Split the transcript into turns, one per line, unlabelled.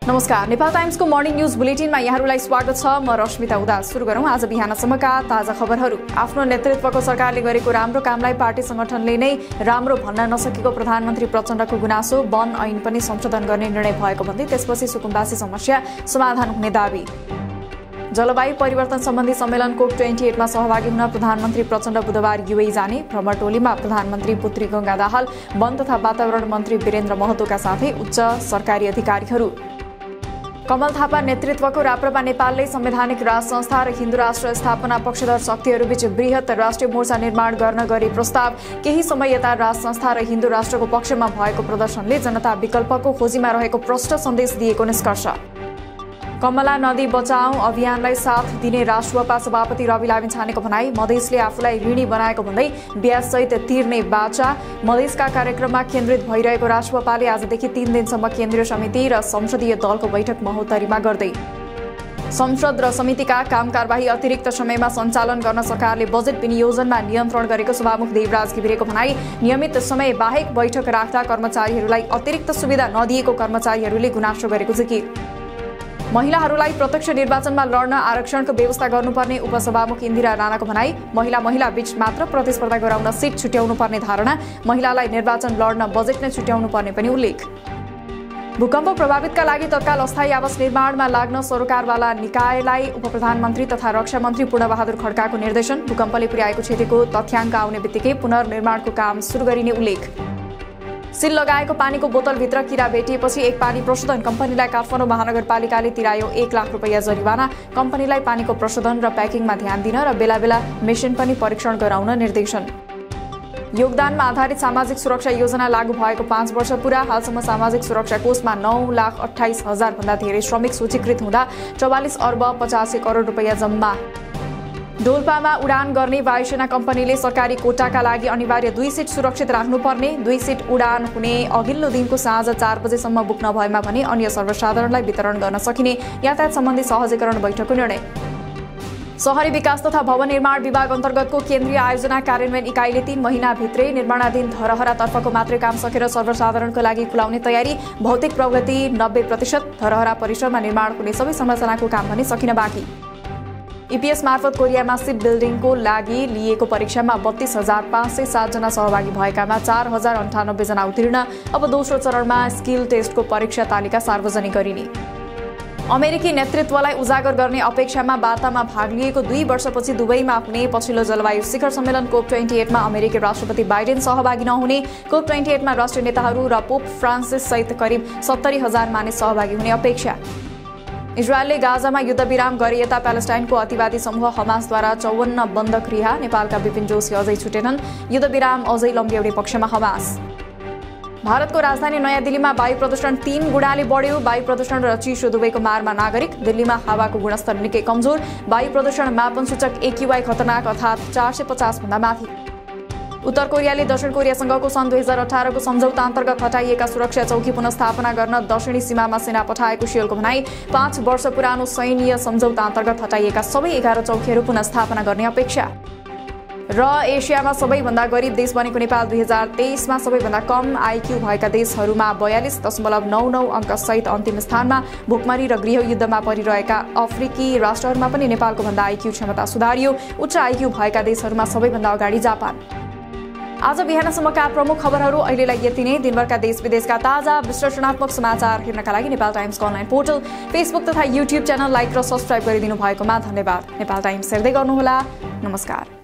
नमस्कार, नेपाल टाइम्सको morning news बुलेटिनमा यहाँहरूलाई स्वागत छ। म रश्मिता उदास। सुरु गरौँ आज बिहानसम्मका ताजा खबरहरू। आफ्नो नेतृत्वको सरकारले गरेको राम्रो कामलाई पार्टी संगठनले नै राम्रो भन्न नसकेको प्रधानमन्त्री प्रचण्डको गुनासो। वन ऐन पनि संशोधन गर्ने निर्णय भएको भन्दै त्यसपछि सुकुम्बासी समस्या समाधान हुने दावी। जलवायु परिवर्तन सम्बन्धी सम्मेलन COP28 मा सहभागी हुन प्रधानमन्त्री प्रचण्ड बुधबार युए जाने। भ्रमण टोलीमा प्रधानमन्त्री पुत्री गंगा दाहाल, वन तथा वातावरण मन्त्री वीरेन्द्र महतोका साथै उच्च सरकारी अधिकारीहरू। कमल थापा नेतृत्वको राप्रपा नेपालले संवैधानिक राज संस्था र हिन्दू राष्ट्र स्थापना पक्षधर शक्तिहरूबीच बृहत राष्ट्रिय मोर्चा निर्माण गर्न गरे प्रस्ताव। केही समय यता राज संस्था र हिन्दू राष्ट्रको पक्षमा भएको प्रदर्शनले जनता विकल्पको खोजीमा रहेको प्रष्ट सन्देश दिएको निष्कर्ष। कमला नदी बचाऊ अभियानलाई साथ दिने राष्ट्रपा सभापति रवि लामिछानेको भनाई। मधेसले आफूलाई ऋणी बनाएको भन्दै ब्याजसहित तिर्ने बाचा। मधेसका कार्यक्रममा केन्द्रित भइरहेको राष्ट्रपाले आजदेखि 3 दिनसम्म केन्द्रीय समिति र संसदीय दलको बैठक महोत्तरीमा गर्दै। संसद र समितिका काम कारबाही अतिरिक्त समयमा सञ्चालन गर्न सरकारले बजेट विनियोजनमा नियन्त्रण गरेको सभामुख देवराज घिमिरेको भनाई। नियमित समय बाहेक बैठक राख्दा कर्मचारीहरूलाई अतिरिक्त सुविधा नदिएको कर्मचारीहरूले गुनासो गरेको जिकिर। महिलाहरूलाई प्रत्यक्ष निर्वाचनमा लड्न आरक्षणको व्यवस्था गर्नुपर्ने उपसभामुख इन्दिरा राणाको भनाई। महिला बीच मात्र प्रतिस्पर्धा गराउन सिट छुट्याउनु पर्ने धारणा। महिलालाई निर्वाचन लड्न बजेट नै छुट्याउनु पर्ने पनि उल्लेख। भूकम्प प्रभावितका लागि तत्काल अस्थायी आवास निर्माणमा लाग्न सरोकारवाला निकायलाई उपप्रधानमन्त्री तथा रक्षा मन्त्री पूर्णबहादुर खड्काको निर्देशन। भूकम्पले पुर्याएको क्षतिको तथ्याङ्क आउने बित्तिकै पुनर्निर्माणको काम सुरु गरिने उल्लेख। सिल लगाएको पानीको बोतलभित्र किरा भेटिएपछि एक पानी प्रशोधन कम्पनीलाई काठमाडौँ महानगरपालिकाले तिरायो 1 लाख रुपैयाँ जरिवाना। कम्पनीलाई पानीको प्रशोधन र प्याकिङमा ध्यान दिन र बेला बेला मेसिन पनि परीक्षण गराउन निर्देशन। योगदानमा आधारित सामाजिक सुरक्षा योजना लागू भएको 5 वर्ष पुरा। हालसम्म सामाजिक सुरक्षा कोषमा 9,28,000 भन्दा धेरै श्रमिक सूचीकृत हुँदा 44 अर्ब 85 करोड रुपैयाँ जम्मा। डोल्पामा उडान गर्ने वायुसेना कम्पनीले सरकारी कोटाका लागि अनिवार्य 2 सिट सुरक्षित राख्नुपर्ने। 2 सिट उडान हुने अघिल्लो दिनको साँझ 4 बजेसम्म बुक नभएमा भने अन्य सर्वसाधारणलाई वितरण गर्न सकिने यातायात सम्बन्धी सहजीकरण बैठकको निर्णय। शहरी विकास तथा भवन निर्माण विभाग अन्तर्गतको केन्द्रीय आयोजना कार्यान्वयन इकाइले 3 महिनाभित्रै निर्माणाधीन धरहरातर्फको मात्रै काम सकेर सर्वसाधारणको लागि खुलाउने तयारी। भौतिक प्रगति 90%। धरहरा परिसरमा निर्माण हुने सबै संरचनाको काम भने सकिन बाँकी। EPS मार्फत कोरियामा सिप बिल्डिङको लागि लिएको परीक्षामा 32,507 जना सहभागी भएकामा 4,098 जना उत्तीर्ण। अब दोस्रो चरणमा स्किल टेस्टको परीक्षा तालिका सार्वजनिक गरिने। अमेरिकी नेतृत्वलाई उजागर गर्ने अपेक्षामा वार्तामा भाग लिएको 2 वर्षपछि दुबईमा हुने पछिल्लो जलवायु शिखर सम्मेलन COP28 मा अमेरिकी राष्ट्रपति बाइडेन सहभागी नहुने। COP28 मा राष्ट्रिय नेताहरू र पोप फ्रान्सिस सहित करिब 70,000 मानिस सहभागी हुने अपेक्षा। इजरायलले गाजामा युद्धविराम गरे यता प्यालेस्टाइनको अतिवादी समूह हमासद्वारा 54 बन्धक रिहा। नेपालका विपिन जोशी अझै छुटेनन्। युद्धविराम अझै लम्ब्याउने पक्षमा हमास। भारतको राजधानी नयाँ दिल्लीमा वायु प्रदूषण 3 गुणाले बढ्यो। वायु प्रदूषण र चिसो दुवैको मारमा नागरिक। दिल्लीमा हावाको गुणस्तर निकै कमजोर। वायु प्रदूषण मापन सूचक AQI खतरनाक अर्थात् 450 भन्दा माथि। उत्तर कोरियाले दक्षिण कोरियासँगको सन् 2018 को सम्झौता अन्तर्गत हटाइएका सुरक्षा चौकी पुनस्थापना गर्न दक्षिणी सीमामा सेना पठाएको सियोलको भनाई। 5 वर्ष पुरानो सैन्य सम्झौता अन्तर्गत हटाइएका सबै 11 चौकीहरू पुनस्थापना गर्ने अपेक्षा। र एसियामा सबैभन्दा गरिब देश बनेको नेपाल 2023 मा सबैभन्दा कम IQ भएका देशहरूमा 42.99 अङ्क सहित अन्तिम स्थानमा। भुकमरी र गृहयुद्धमा परिरहेका अफ्रिकी राष्ट्रहरूमा पनि नेपालको भन्दा IQ क्षमता सुधारियो। उच्च IQ भएका देशहरूमा सबैभन्दा अगाडि जापान। आज बिहानसम्मका प्रमुख खबरहरू अहिलेलाई यति नै। दिनभरका देश विदेशका ताजा विश्लेषणात्मक समाचार हेर्नका लागि नेपाल टाइम्सको अनलाइन पोर्टल, फेसबुक तथा युट्युब च्यानल लाइक र सब्स्क्राइब गरिदिनु भएकोमा धन्यवाद। नेपाल टाइम्स हेर्दै गर्नुहोला। नमस्कार।